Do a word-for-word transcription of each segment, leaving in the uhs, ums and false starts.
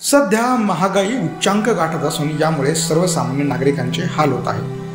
सध्या महागाई उच्चांक गाठत असून यामुळे सर्वसामान्य नागरिकांचे हाल होत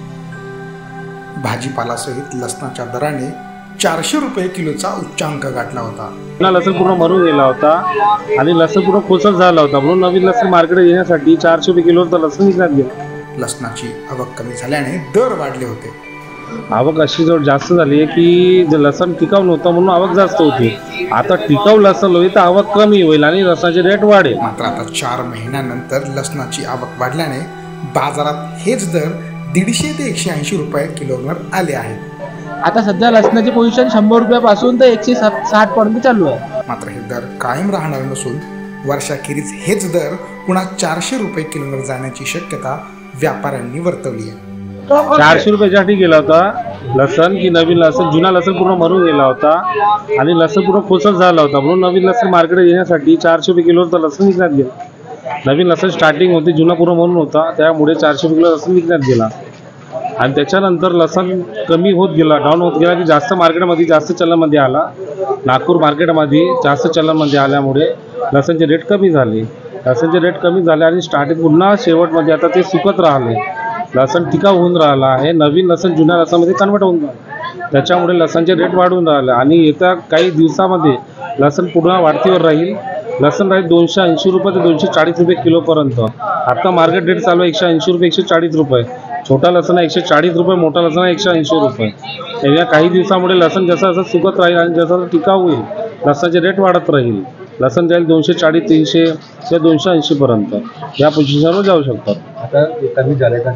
आहेत। भाजीपालासहित लसणाच्या दराने चारशे रुपये किलोचा उच्चांक गाठला होता। लसूण पूर्ण मरून गेला होता आणि लसूण पूर्ण कोसळ झाला होता, म्हणून नवीन लसूण मार्केटमध्ये येण्यासाठी चारशे रुपये किलोचा लसूण विकण्यात गेला। लसणाची आवक कमी झाल्याने दर वाढले होते। आवक अशी जवळ जास्त झाली आहे की जे लसण टिकाऊ नव्हतं म्हणून आवक जास्त होती। आता टिकाऊ लसण होईल तर आवक कमी होईल आणि लसणाचे रेट वाढेल। मात्र आता चार महिन्यानंतर लसणाची आवक वाढल्याने बाजारात हेच दर दीडशे ते एकशे ऐंशी रुपये किलोवर आले आहेत। आता सध्या लसणाची पोझिशन शंभर रुपयापासून तर एकशे साठ पर्यंत चालू आहे। मात्र हे दर कायम राहणार नसून वर्षाखेरीज हेच दर पुन्हा चारशे रुपये किलोवर जाण्याची शक्यता व्यापाऱ्यांनी वर्तवली आहे। चारशे रुपयासाठी गेला होता लसण की नवीन लसण, जुना लसण पूर्ण मरून गेला होता आणि लसण पूर्ण कोसळ झाला होता, म्हणून नवीन लसण मार्केटमध्ये येण्यासाठी चारशे रुपये किलोचा लसण विकण्यात गेला। नवीन लसण स्टार्टिंग होती, जुना पूर्ण मरून होता, त्यामुळे चारशे रुपये किलो लसण विकण्यात गेला आणि त्याच्यानंतर लसण कमी होत गेला, डाऊन होत गेला की जास्त मार्केटमध्ये जास्त चलनमध्ये आला। नागपूर मार्केटमध्ये जास्त चलनमध्ये आल्यामुळे लसणचे रेट कमी झाले। लसणचे रेट कमी झाले आणि स्टार्टिंग पुन्हा शेवटमध्ये आता ते सुकत राहिले। लसण टिकाऊ होऊन राहिला आहे, नवीन लसण जुन्या लसणामध्ये कन्वर्ट होऊन राहिलं, त्याच्यामुळे लसणचे रेट वाढून राहिले आणि येत्या काही दिवसामध्ये लसण पुन्हा वाढतीवर राहील। लसण राहील दोनशे ऐंशी रुपये ते दोनशे चाळीस रुपये किलोपर्यंत। आता मार्केट रेट चालू आहे एकशे ऐंशी रुपये एकशे चाळीस रुपये। छोटा लसण आहे एकशे चाळीस रुपये, मोठा लसण आहे एकशे ऐंशी रुपये। या काही दिवसामुळे लसण जसं जसं सुकत राहील आणि जसं टिकाऊ होईल लसणाचे रेट वाढत राहील। लसण जाईल दोनशे चाळीस तीनशे ते दोनशे ऐंशी पर्यंत या पोझिशनवर जाऊ शकतात। आता कमी झाले का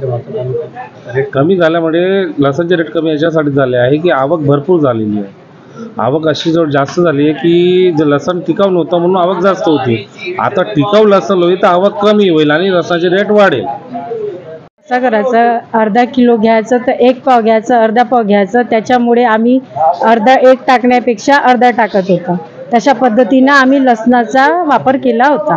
रेट कमी झाल्यामुळे लसणचे रेट कमी याच्यासाठी झाले आहे की आवक भरपूर झालेली आहे। आवक अशी जवळ जास्त झाली आहे की जे लसण टिकाऊ नव्हतं म्हणून आवक जास्त होती। आता टिकाऊ लसण होईल तर आवक कमी होईल आणि लसणाचे रेट वाढेल। असं करायचं, अर्धा किलो घ्यायचं तर एक पाव घ्यायचं, अर्धा पाव घ्यायचं, त्याच्यामुळे आम्ही अर्धा एक टाकण्यापेक्षा अर्धा टाकत होतो। तशा पद्धतीने आम्ही लसणाचा वापर केला होता।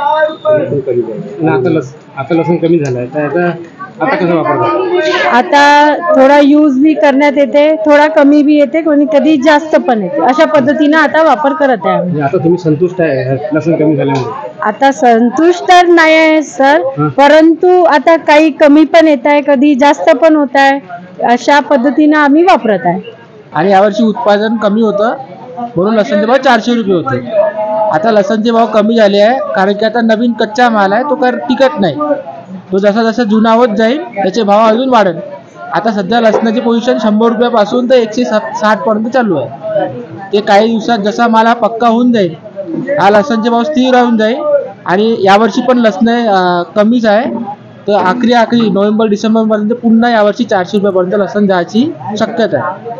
आता लस आता लसूण कमी झाला आहे, तर आता आता कसं वापरतात? आता थोडा यूज भी करण्यात येते, थोडा कमी भी येते, कोणी कधी जास्त पण येते, अशा पद्धतीने आता वापर करत आहे आम्ही। आता तुम्ही संतुष्ट आहे लसूण कमी झाल्यामुळे? आता संतुष्ट तर नाही आहे सर, परंतु आता काही कमी पण येत आहे, कधी जास्त पण होत आहे, अशा पद्धतीने आम्ही वापरत आहे। आणि यावर्षी उत्पादन कमी होतं म्हणून लसणचे भाव चारशे रुपये होते। आता लसणचे भाव कमी झाले आहे कारण की आता नवीन कच्चा माल आहे, तो काय टिकत नाही, तो जसा जसा जुना होत जाईल त्याचे भाव अजून वाढेल। आता सध्या लसणाची पोझिशन शंभर रुपयापासून तर एकशे साठ पर्यंत चालू आहे। ते काही दिवसात जसा माल हा पक्का होऊन जाईल, हा लसणचे भाव स्थिर राहून जाईल आणि यावर्षी पण लसण कमीच आहे, तर आखरी आखरी नोव्हेंबर डिसेंबरपर्यंत पुन्हा यावर्षी चारशे रुपयापर्यंत लसण जायची शक्यता आहे।